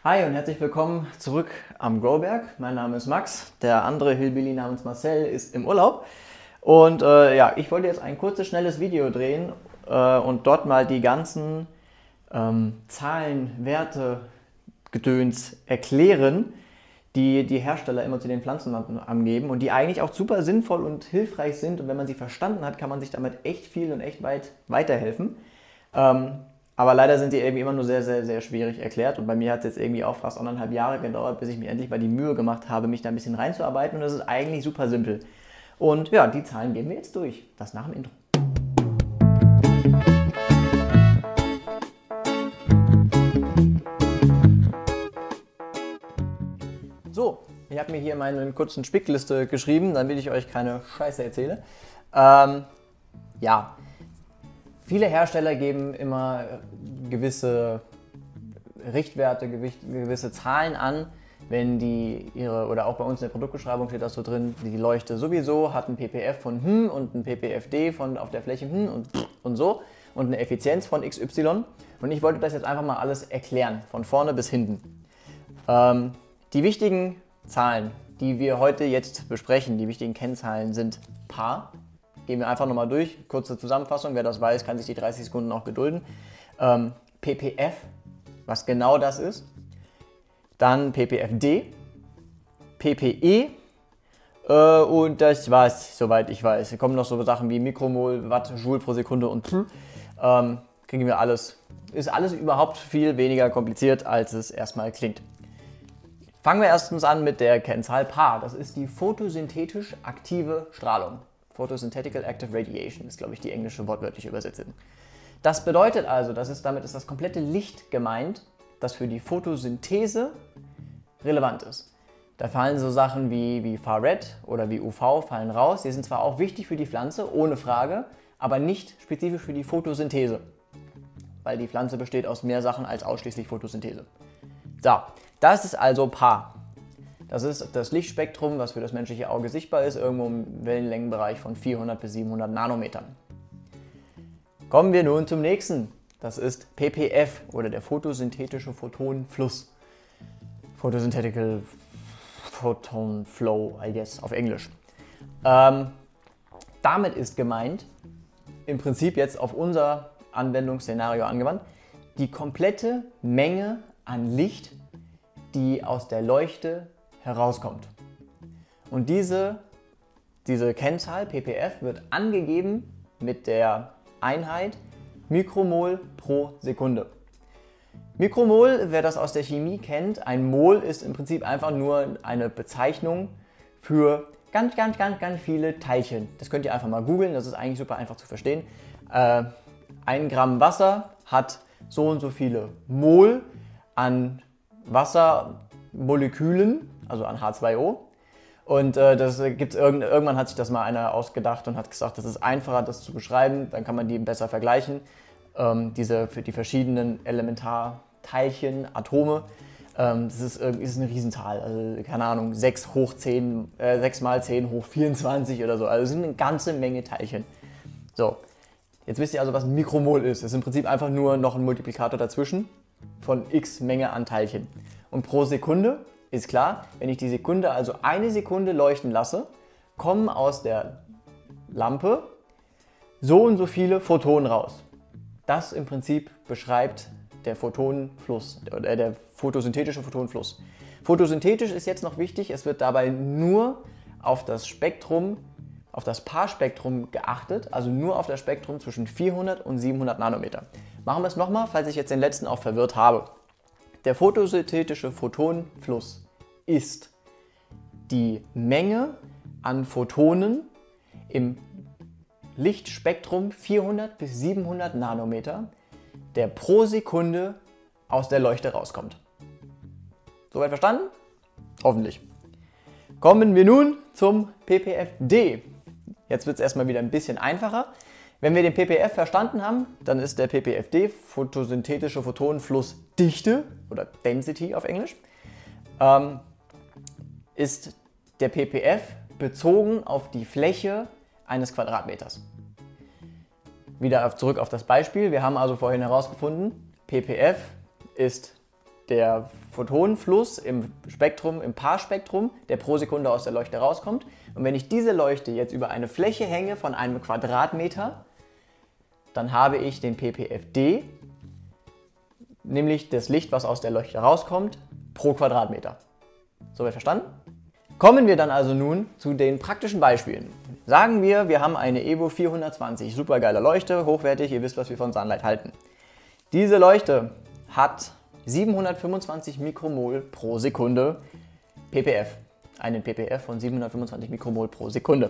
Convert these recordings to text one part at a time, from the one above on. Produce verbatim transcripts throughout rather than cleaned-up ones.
Hi und herzlich willkommen zurück am Growberg. Mein Name ist Max, der andere Hillbilly namens Marcel ist im Urlaub. Und äh, ja, ich wollte jetzt ein kurzes, schnelles Video drehen äh, und dort mal die ganzen ähm, Zahlen, Werte, Gedöns erklären, die die Hersteller immer zu den Pflanzen angeben und die eigentlich auch super sinnvoll und hilfreich sind. Und wenn man sie verstanden hat, kann man sich damit echt viel und echt weit weiterhelfen. Ähm, Aber leider sind die irgendwie immer nur sehr, sehr, sehr schwierig erklärt. Und bei mir hat es jetzt irgendwie auch fast anderthalb Jahre gedauert, bis ich mir endlich mal die Mühe gemacht habe, mich da ein bisschen reinzuarbeiten. Und das ist eigentlich super simpel. Und ja, die Zahlen gehen wir jetzt durch. Das nach dem Intro. So, ich habe mir hier meine kurzen Spickliste geschrieben, damit ich euch keine Scheiße erzähle. Ähm, ja. Viele Hersteller geben immer gewisse Richtwerte, gewisse Zahlen an, wenn die ihre, oder auch bei uns in der Produktbeschreibung steht das so drin, die Leuchte sowieso hat ein P P F von hm und ein P P F D von auf der Fläche hm und, und so und eine Effizienz von X Y. Und ich wollte das jetzt einfach mal alles erklären, von vorne bis hinten. Ähm, die wichtigen Zahlen, die wir heute jetzt besprechen, die wichtigen Kennzahlen sind Paar. Gehen wir einfach nochmal durch. Kurze Zusammenfassung, wer das weiß, kann sich die dreißig Sekunden auch gedulden. Ähm, P P F, was genau das ist. Dann P P F D, P P E äh, und das war's, soweit ich weiß. Hier kommen noch so Sachen wie Mikromol, Watt, Joule pro Sekunde und pff, ähm, kriegen wir alles. Ist alles überhaupt viel weniger kompliziert, als es erstmal klingt. Fangen wir erstens an mit der Kennzahl Paar. Das ist die photosynthetisch aktive Strahlung. Photosynthetical Active Radiation ist, glaube ich, die englische wortwörtliche Übersetzung. Das bedeutet also, das ist, damit ist das komplette Licht gemeint, das für die Photosynthese relevant ist. Da fallen so Sachen wie, wie Far-Red oder wie U V fallen raus. Die sind zwar auch wichtig für die Pflanze, ohne Frage, aber nicht spezifisch für die Photosynthese, weil die Pflanze besteht aus mehr Sachen als ausschließlich Photosynthese. So, das ist also Paar. Das ist das Lichtspektrum, was für das menschliche Auge sichtbar ist, irgendwo im Wellenlängenbereich von vierhundert bis siebenhundert Nanometern. Kommen wir nun zum nächsten. Das ist P P F oder der photosynthetische Photonenfluss. Photosynthetical Photon Flow, I guess, auf Englisch. Ähm, damit ist gemeint, im Prinzip jetzt auf unser Anwendungsszenario angewandt, die komplette Menge an Licht, die aus der Leuchte herauskommt. Und diese, diese Kennzahl P P F wird angegeben mit der Einheit Mikromol pro Sekunde. Mikromol, wer das aus der Chemie kennt, ein Mol ist im Prinzip einfach nur eine Bezeichnung für ganz, ganz, ganz, ganz viele Teilchen. Das könnt ihr einfach mal googeln, das ist eigentlich super einfach zu verstehen. Äh, ein Gramm Wasser hat so und so viele Mol an Wassermolekülen, also an H zwei O. Und äh, das gibt's irgend, irgendwann hat sich das mal einer ausgedacht und hat gesagt, das ist einfacher, das zu beschreiben, dann kann man die besser vergleichen. Ähm, diese, für die verschiedenen Elementarteilchen, Atome, ähm, das ist, ist eine Riesenzahl. Also keine Ahnung, sechs hoch zehn, äh, sechs mal zehn hoch vierundzwanzig oder so. Also es sind eine ganze Menge Teilchen. So, jetzt wisst ihr also, was ein Mikromol ist. Es ist im Prinzip einfach nur noch ein Multiplikator dazwischen von x Menge an Teilchen. Und pro Sekunde ist klar, wenn ich die Sekunde, also eine Sekunde leuchten lasse, kommen aus der Lampe so und so viele Photonen raus. Das im Prinzip beschreibt der Photonenfluss, oder der photosynthetische Photonenfluss. Photosynthetisch ist jetzt noch wichtig, es wird dabei nur auf das Spektrum, auf das Paarspektrum geachtet, also nur auf das Spektrum zwischen vierhundert und siebenhundert Nanometer. Machen wir es nochmal, falls ich jetzt den letzten auch verwirrt habe. Der photosynthetische Photonenfluss ist die Menge an Photonen im Lichtspektrum vierhundert bis siebenhundert Nanometer, der pro Sekunde aus der Leuchte rauskommt. Soweit verstanden? Hoffentlich. Kommen wir nun zum P P F D. Jetzt wird es erstmal wieder ein bisschen einfacher. Wenn wir den P P F verstanden haben, dann ist der P P F D, photosynthetische Photonenflussdichte oder Density auf Englisch, ähm, ist der P P F bezogen auf die Fläche eines Quadratmeters. Wieder auf, zurück auf das Beispiel. Wir haben also vorhin herausgefunden, P P F ist der Photonenfluss im Spektrum, im Paarspektrum, der pro Sekunde aus der Leuchte rauskommt. Und wenn ich diese Leuchte jetzt über eine Fläche hänge von einem Quadratmeter, dann habe ich den P P F D, nämlich das Licht, was aus der Leuchte rauskommt, pro Quadratmeter. Soweit verstanden? Kommen wir dann also nun zu den praktischen Beispielen. Sagen wir, wir haben eine Evo vierhundertzwanzig, super geile Leuchte, hochwertig, ihr wisst, was wir von Sunlight halten. Diese Leuchte hat siebenhundertfünfundzwanzig Mikromol pro Sekunde P P F. Einen P P F von siebenhundertfünfundzwanzig Mikromol pro Sekunde.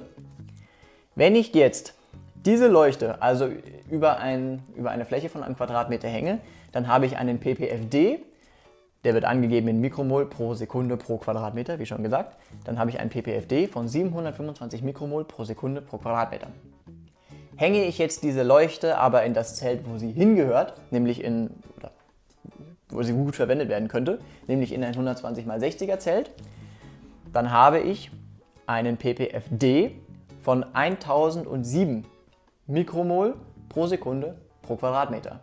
Wenn ich jetzt diese Leuchte also über, ein, über eine Fläche von einem Quadratmeter hänge, dann habe ich einen P P F D, der wird angegeben in Mikromol pro Sekunde pro Quadratmeter, wie schon gesagt. Dann habe ich einen P P F D von siebenhundertfünfundzwanzig Mikromol pro Sekunde pro Quadratmeter. Hänge ich jetzt diese Leuchte aber in das Zelt, wo sie hingehört, nämlich in, oder wo sie gut verwendet werden könnte, nämlich in ein hundertzwanzig mal sechziger Zelt, dann habe ich einen P P F D von eintausendsieben Mikromol pro Sekunde pro Quadratmeter.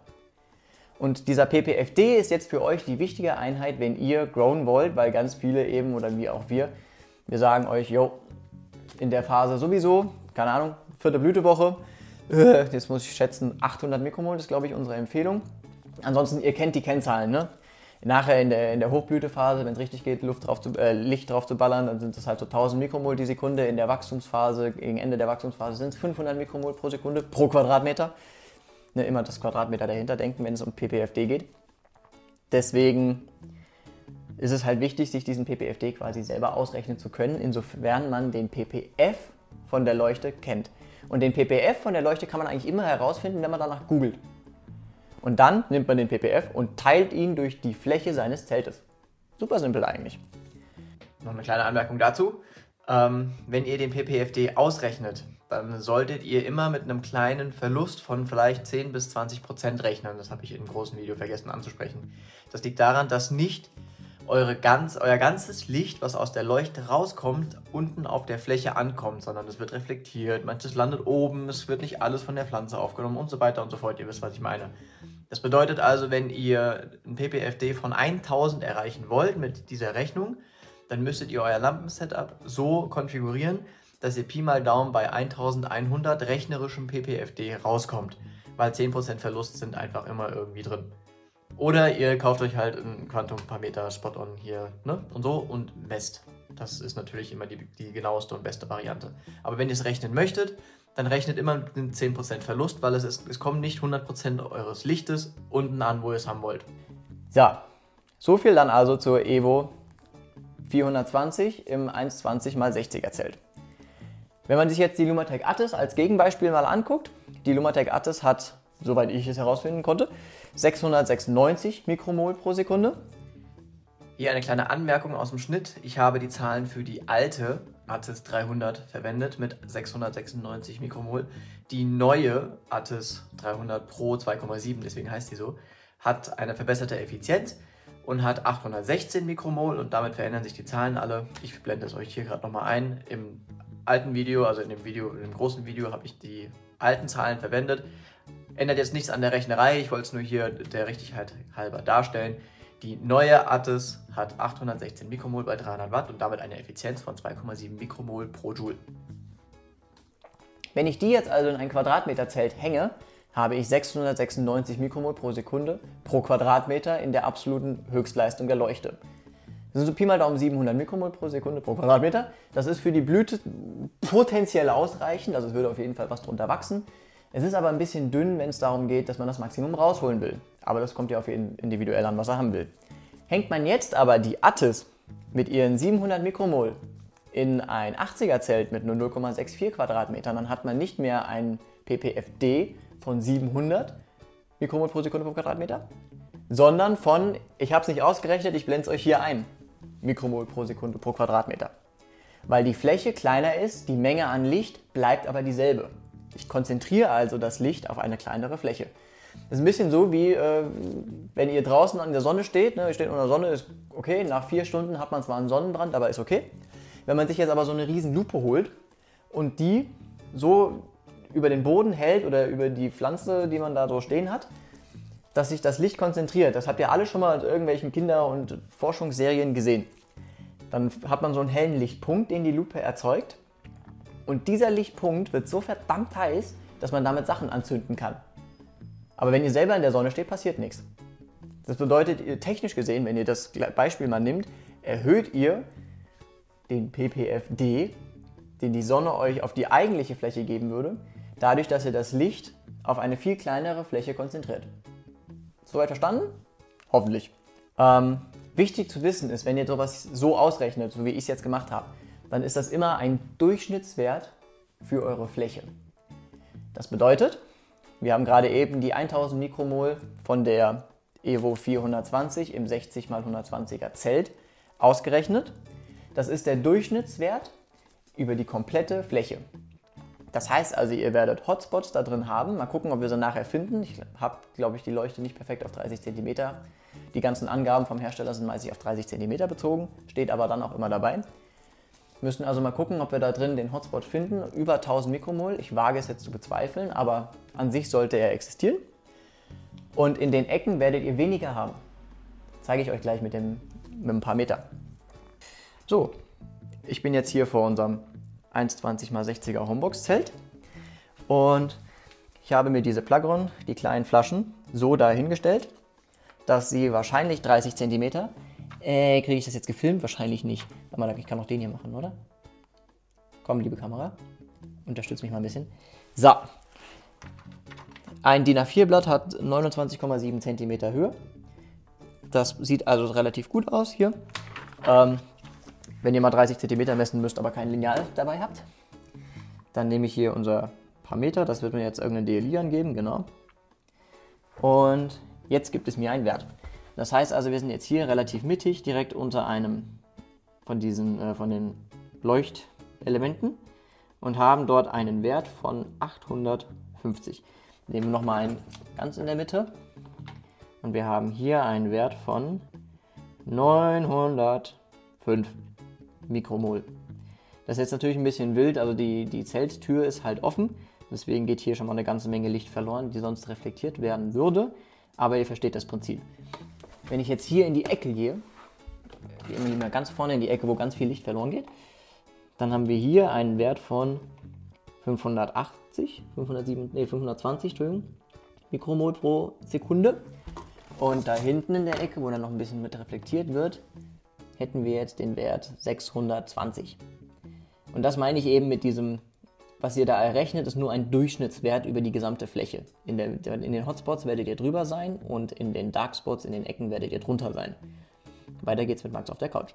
Und dieser P P F D ist jetzt für euch die wichtige Einheit, wenn ihr growen wollt, weil ganz viele eben, oder wie auch wir, wir sagen euch, jo, in der Phase sowieso, keine Ahnung, vierte Blütewoche, äh, jetzt muss ich schätzen, achthundert Mikromol ist, glaube ich, unsere Empfehlung. Ansonsten, ihr kennt die Kennzahlen, ne? Nachher in der, in der Hochblütephase, wenn es richtig geht, Luft drauf zu, äh, Licht drauf zu ballern, dann sind es halt so tausend Mikromol die Sekunde. In der Wachstumsphase, gegen Ende der Wachstumsphase sind es fünfhundert Mikromol pro Sekunde pro Quadratmeter. Ne, immer das Quadratmeter dahinter denken, wenn es um P P F D geht. Deswegen ist es halt wichtig, sich diesen P P F D quasi selber ausrechnen zu können, insofern man den P P F von der Leuchte kennt. Und den P P F von der Leuchte kann man eigentlich immer herausfinden, wenn man danach googelt. Und dann nimmt man den P P F und teilt ihn durch die Fläche seines Zeltes. Super simpel eigentlich. Noch eine kleine Anmerkung dazu. Ähm, wenn ihr den P P F D ausrechnet, dann solltet ihr immer mit einem kleinen Verlust von vielleicht zehn bis zwanzig Prozent rechnen. Das habe ich im großen Video vergessen anzusprechen. Das liegt daran, dass nicht eure ganz, euer ganzes Licht, was aus der Leuchte rauskommt, unten auf der Fläche ankommt, sondern es wird reflektiert, manches landet oben, es wird nicht alles von der Pflanze aufgenommen und so weiter und so fort. Ihr wisst, was ich meine. Das bedeutet also, wenn ihr ein P P F D von tausend erreichen wollt mit dieser Rechnung, dann müsstet ihr euer Lampensetup so konfigurieren, dass ihr Pi mal Daumen bei eintausendeinhundert rechnerischem P P F D rauskommt, weil zehn Prozent Verlust sind einfach immer irgendwie drin. Oder ihr kauft euch halt einen Quantum-Parameter Spot-On hier, ne, und so und messt. Das ist natürlich immer die, die genaueste und beste Variante. Aber wenn ihr es rechnen möchtet, dann rechnet immer mit einem zehn Prozent Verlust, weil es, ist, es kommt nicht hundert Prozent eures Lichtes unten an, wo ihr es haben wollt. So, so viel dann also zur Evo vierhundertzwanzig im hundertzwanzig mal sechziger Zelt. Wenn man sich jetzt die Lumatec Attis als Gegenbeispiel mal anguckt, die Lumatec Attis hat, soweit ich es herausfinden konnte, sechshundertsechsundneunzig Mikromol pro Sekunde. Hier eine kleine Anmerkung aus dem Schnitt. Ich habe die Zahlen für die alte Attis dreihundert verwendet mit sechshundertsechsundneunzig Mikromol. Die neue Attis dreihundert Pro zwei Komma sieben, deswegen heißt die so, hat eine verbesserte Effizienz und hat achthundertsechzehn Mikromol und damit verändern sich die Zahlen alle. Ich blende es euch hier gerade nochmal ein. Im alten Video, also in dem Video, in dem großen Video habe ich die alten Zahlen verwendet. Ändert jetzt nichts an der Rechnerei, ich wollte es nur hier der Richtigkeit halber darstellen. Die neue Attis hat achthundertsechzehn Mikromol bei dreihundert Watt und damit eine Effizienz von zwei Komma sieben Mikromol pro Joule. Wenn ich die jetzt also in ein Quadratmeter Zelt hänge, habe ich sechshundertsechsundneunzig Mikromol pro Sekunde pro Quadratmeter in der absoluten Höchstleistung der Leuchte. Das sind so Pi mal Daumen siebenhundert Mikromol pro Sekunde pro Quadratmeter. Das ist für die Blüte potenziell ausreichend, also es würde auf jeden Fall was drunter wachsen. Es ist aber ein bisschen dünn, wenn es darum geht, dass man das Maximum rausholen will. Aber das kommt ja auf jeden individuell an, was er haben will. Hängt man jetzt aber die Attis mit ihren siebenhundert Mikromol in ein achtziger Zelt mit nur null Komma vierundsechzig Quadratmetern, dann hat man nicht mehr ein P P F D von siebenhundert Mikromol pro Sekunde pro Quadratmeter, sondern von, ich habe es nicht ausgerechnet, ich blende es euch hier ein, Mikromol pro Sekunde pro Quadratmeter. Weil die Fläche kleiner ist, die Menge an Licht bleibt aber dieselbe. Ich konzentriere also das Licht auf eine kleinere Fläche. Das ist ein bisschen so wie, äh, wenn ihr draußen an der Sonne steht, ne, ihr steht unter der Sonne, ist okay, nach vier Stunden hat man zwar einen Sonnenbrand, aber ist okay. Wenn man sich jetzt aber so eine riesen Lupe holt und die so über den Boden hält oder über die Pflanze, die man da so stehen hat, dass sich das Licht konzentriert. Das habt ihr alle schon mal in irgendwelchen Kinder- und Forschungsserien gesehen. Dann hat man so einen hellen Lichtpunkt, den die Lupe erzeugt. Und dieser Lichtpunkt wird so verdammt heiß, dass man damit Sachen anzünden kann. Aber wenn ihr selber in der Sonne steht, passiert nichts. Das bedeutet, technisch gesehen, wenn ihr das Beispiel mal nimmt, erhöht ihr den P P F D, den die Sonne euch auf die eigentliche Fläche geben würde, dadurch, dass ihr das Licht auf eine viel kleinere Fläche konzentriert. Soweit verstanden? Hoffentlich. Ähm, wichtig zu wissen ist, wenn ihr sowas so ausrechnet, so wie ich es jetzt gemacht habe, dann ist das immer ein Durchschnittswert für eure Fläche. Das bedeutet, wir haben gerade eben die tausend Mikromol von der Evo vierhundertzwanzig im sechzig mal hundertzwanziger Zelt ausgerechnet. Das ist der Durchschnittswert über die komplette Fläche. Das heißt also, ihr werdet Hotspots da drin haben. Mal gucken, ob wir sie nachher finden. Ich habe, glaube ich, die Leuchte nicht perfekt auf dreißig Zentimeter. Die ganzen Angaben vom Hersteller sind meistens auf dreißig Zentimeter bezogen, steht aber dann auch immer dabei. Wir müssen also mal gucken, ob wir da drin den Hotspot finden. Über tausend Mikromol. Ich wage es jetzt zu bezweifeln, aber an sich sollte er existieren. Und in den Ecken werdet ihr weniger haben. Zeige ich euch gleich mit, dem, mit ein paar Meter. So, ich bin jetzt hier vor unserem eins zwanzig mal sechziger Homebox-Zelt und ich habe mir diese Plagron, die kleinen Flaschen, so dahingestellt, dass sie wahrscheinlich dreißig Zentimeter, äh, kriege ich das jetzt gefilmt? Wahrscheinlich nicht. Aber ich kann auch den hier machen, oder? Komm, liebe Kamera, unterstütze mich mal ein bisschen. So, ein DIN A vier Blatt hat neunundzwanzig Komma sieben Zentimeter Höhe. Das sieht also relativ gut aus hier. Ähm, Wenn ihr mal dreißig Zentimeter messen müsst, aber kein Lineal dabei habt, dann nehme ich hier unser paar Meter, das wird mir jetzt irgendein D L I angeben, genau. Und jetzt gibt es mir einen Wert. Das heißt also, wir sind jetzt hier relativ mittig, direkt unter einem von diesen, äh, von den Leuchtelementen und haben dort einen Wert von achthundertfünfzig. Nehmen wir nochmal einen ganz in der Mitte und wir haben hier einen Wert von neunhundertfünf Mikromol. Das ist jetzt natürlich ein bisschen wild, also die, die Zelttür ist halt offen, deswegen geht hier schon mal eine ganze Menge Licht verloren, die sonst reflektiert werden würde, aber ihr versteht das Prinzip. Wenn ich jetzt hier in die Ecke gehe, gehen wir ganz vorne in die Ecke, wo ganz viel Licht verloren geht, dann haben wir hier einen Wert von fünfhundertachtzig, fünfhundertsieben, nee, fünfhundertzwanzig Entschuldigung, Mikromol pro Sekunde. Und da hinten in der Ecke, wo dann noch ein bisschen mit reflektiert wird, hätten wir jetzt den Wert sechshundertzwanzig. Und das meine ich eben mit diesem, was ihr da errechnet, ist nur ein Durchschnittswert über die gesamte Fläche. In, der, in den Hotspots werdet ihr drüber sein und in den Darkspots, in den Ecken werdet ihr drunter sein. Weiter geht's mit Max auf der Couch.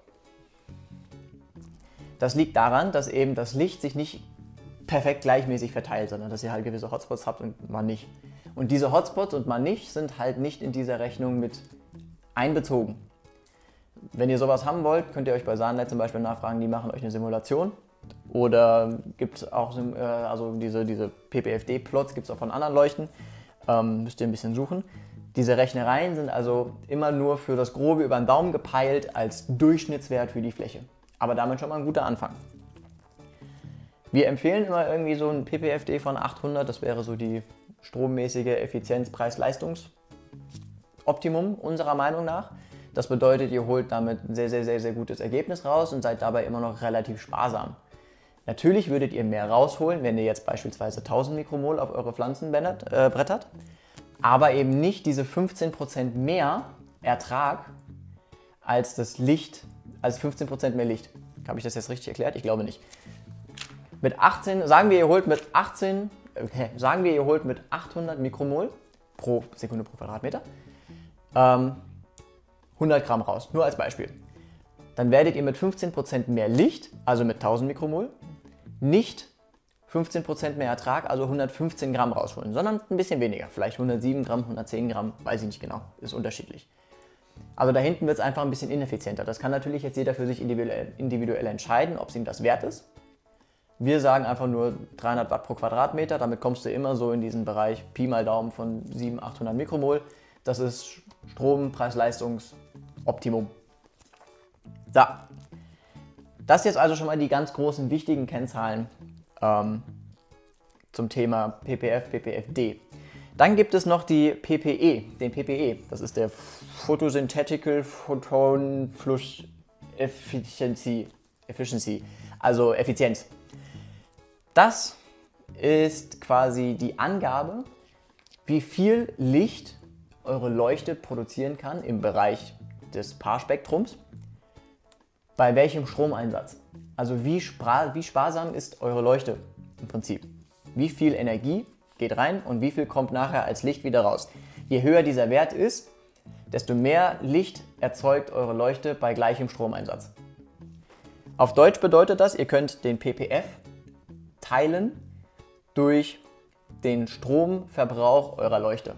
Das liegt daran, dass eben das Licht sich nicht perfekt gleichmäßig verteilt, sondern dass ihr halt gewisse Hotspots habt und mal nicht. Und diese Hotspots und mal nicht sind halt nicht in dieser Rechnung mit einbezogen. Wenn ihr sowas haben wollt, könnt ihr euch bei Sunlight zum Beispiel nachfragen, die machen euch eine Simulation. Oder gibt es auch äh, also diese, diese P P F D-Plots, gibt es auch von anderen Leuchten. Ähm, müsst ihr ein bisschen suchen. Diese Rechnereien sind also immer nur für das Grobe über den Daumen gepeilt als Durchschnittswert für die Fläche. Aber damit schon mal ein guter Anfang. Wir empfehlen immer irgendwie so ein P P F D von achthundert, das wäre so die strommäßige Effizienz, Preis-Leistungs- Optimum unserer Meinung nach. Das bedeutet, ihr holt damit ein sehr, sehr, sehr, sehr gutes Ergebnis raus und seid dabei immer noch relativ sparsam. Natürlich würdet ihr mehr rausholen, wenn ihr jetzt beispielsweise tausend Mikromol auf eure Pflanzen brettert, äh, brettert, aber eben nicht diese fünfzehn Prozent mehr Ertrag als das Licht, als fünfzehn Prozent mehr Licht. Habe ich das jetzt richtig erklärt? Ich glaube nicht. Mit achtzehn, sagen wir, ihr holt mit achtzehn, äh, sagen wir, ihr holt mit achthundert Mikromol pro Sekunde pro Quadratmeter ähm, hundert Gramm raus, nur als Beispiel. Dann werdet ihr mit fünfzehn Prozent mehr Licht, also mit tausend Mikromol, nicht fünfzehn Prozent mehr Ertrag, also hundertfünfzehn Gramm rausholen, sondern ein bisschen weniger, vielleicht hundertsieben Gramm, hundertzehn Gramm, weiß ich nicht genau, ist unterschiedlich. Also da hinten wird es einfach ein bisschen ineffizienter. Das kann natürlich jetzt jeder für sich individuell, individuell entscheiden, ob es ihm das wert ist. Wir sagen einfach nur dreihundert Watt pro Quadratmeter, damit kommst du immer so in diesen Bereich Pi mal Daumen von siebenhundert, achthundert Mikromol. Das ist Strom, Preis-Leistungs-Optimum. So, das jetzt also schon mal die ganz großen wichtigen Kennzahlen ähm, zum Thema P P F, P P F D. Dann gibt es noch die P P E, den P P E. Das ist der Photosynthetical Photon Flush Efficiency, Efficiency, also Effizienz. Das ist quasi die Angabe, wie viel Licht eure Leuchte produzieren kann im Bereich des Paarspektrums, bei welchem Stromeinsatz. Also wie, spar wie sparsam ist eure Leuchte im Prinzip. Wie viel Energie geht rein und wie viel kommt nachher als Licht wieder raus. Je höher dieser Wert ist, desto mehr Licht erzeugt eure Leuchte bei gleichem Stromeinsatz. Auf Deutsch bedeutet das, ihr könnt den P P F teilen durch den Stromverbrauch eurer Leuchte.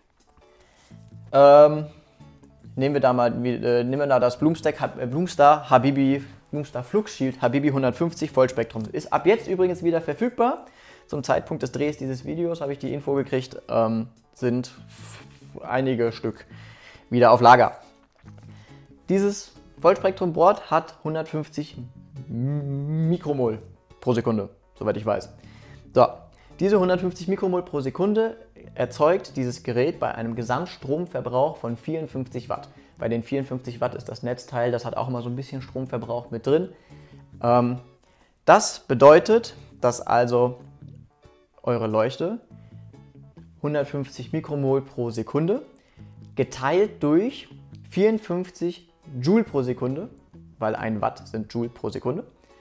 Ähm, nehmen wir da mal äh, nehmen wir da das Bloomstack, äh, Bloomstar Habibi, Bloomstar Flux Shield Habibi hundertfünfzig Vollspektrum. Ist ab jetzt übrigens wieder verfügbar. Zum Zeitpunkt des Drehs dieses Videos habe ich die Info gekriegt, ähm, sind einige Stück wieder auf Lager. Dieses Vollspektrum-Board hat hundertfünfzig Mikromol pro Sekunde, soweit ich weiß. So, diese hundertfünfzig Mikromol pro Sekunde erzeugt dieses Gerät bei einem Gesamtstromverbrauch von vierundfünfzig Watt. Bei den vierundfünfzig Watt ist das Netzteil, das hat auch immer so ein bisschen Stromverbrauch mit drin. Ähm, das bedeutet, dass also eure Leuchte hundertfünfzig Mikromol pro Sekunde geteilt durch vierundfünfzig Joule pro Sekunde, weil ein Watt sind Joule pro Sekunde.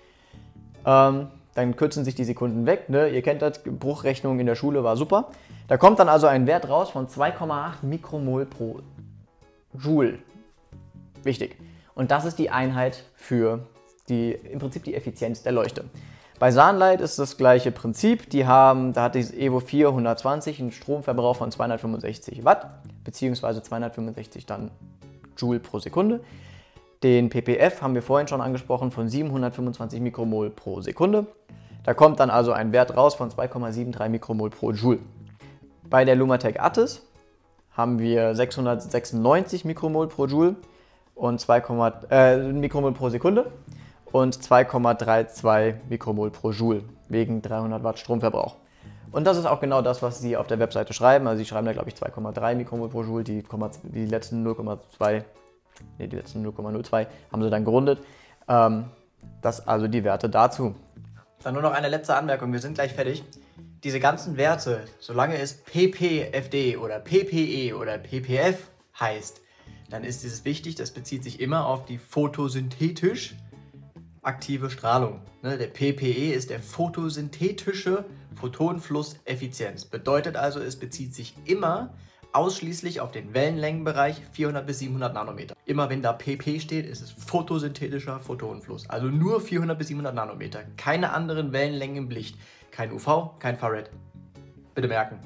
Ähm, dann kürzen sich die Sekunden weg. Ne? Ihr kennt das, Bruchrechnung in der Schule war super. Da kommt dann also ein Wert raus von zwei Komma acht Mikromol pro Joule. Wichtig. Und das ist die Einheit für die, im Prinzip die Effizienz der Leuchte. Bei Sunlight ist das gleiche Prinzip. Die haben, da hat dieses Evo vier hundertzwanzig einen Stromverbrauch von zweihundertfünfundsechzig Watt, beziehungsweise zweihundertfünfundsechzig dann Joule pro Sekunde. Den P P F haben wir vorhin schon angesprochen von siebenhundertfünfundzwanzig Mikromol pro Sekunde. Da kommt dann also ein Wert raus von zwei Komma drei sieben Mikromol pro Joule. Bei der Lumatec Attis haben wir sechshundertsechsundneunzig Mikromol pro Joule und zwei, äh, Mikromol pro Sekunde und zwei Komma zweiunddreißig Mikromol pro Joule wegen dreihundert Watt Stromverbrauch. Und das ist auch genau das, was sie auf der Webseite schreiben. Also sie schreiben da glaube ich zwei Komma drei Mikromol pro Joule, die, die letzten null Komma zwei, nee, die letzten null Komma null zwei haben sie dann gerundet. Ähm, das also die Werte dazu. Dann nur noch eine letzte Anmerkung, wir sind gleich fertig. Diese ganzen Werte, solange es P P F D oder P P E oder P P F heißt, dann ist es wichtig, das bezieht sich immer auf die photosynthetisch aktive Strahlung. Ne, der P P E ist der photosynthetische Photonenflusseffizienz. Bedeutet also, es bezieht sich immer ausschließlich auf den Wellenlängenbereich vierhundert bis siebenhundert Nanometer. Immer wenn da P P steht, ist es photosynthetischer Photonenfluss. Also nur vierhundert bis siebenhundert Nanometer. Keine anderen Wellenlängen im Licht. Kein U V, kein Infrared. Bitte merken.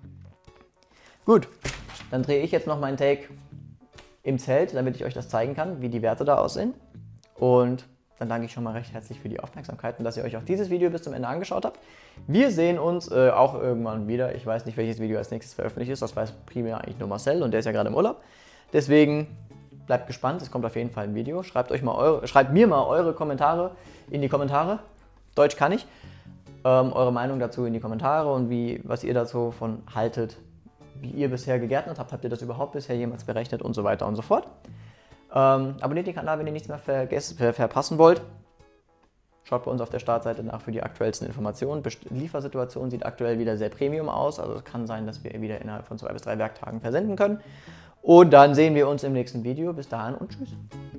Gut, dann drehe ich jetzt noch meinen Take im Zelt, damit ich euch das zeigen kann, wie die Werte da aussehen. Und dann danke ich schon mal recht herzlich für die Aufmerksamkeit und dass ihr euch auch dieses Video bis zum Ende angeschaut habt. Wir sehen uns äh, auch irgendwann wieder. Ich weiß nicht, welches Video als nächstes veröffentlicht ist. Das weiß primär eigentlich nur Marcel und der ist ja gerade im Urlaub. Deswegen bleibt gespannt. Es kommt auf jeden Fall ein Video. Schreibt, euch mal eure, schreibt mir mal eure Kommentare in die Kommentare. Deutsch kann ich. Ähm, eure Meinung dazu in die Kommentare und wie, was ihr dazu von haltet, wie ihr bisher gegärtnet habt. Habt ihr das überhaupt bisher jemals berechnet und so weiter und so fort. Ähm, abonniert den Kanal, wenn ihr nichts mehr vergessen, ver verpassen wollt. Schaut bei uns auf der Startseite nach für die aktuellsten Informationen. Die Liefersituation sieht aktuell wieder sehr Premium aus. Also es kann sein, dass wir wieder innerhalb von zwei bis drei Werktagen versenden können. Und dann sehen wir uns im nächsten Video. Bis dahin und tschüss.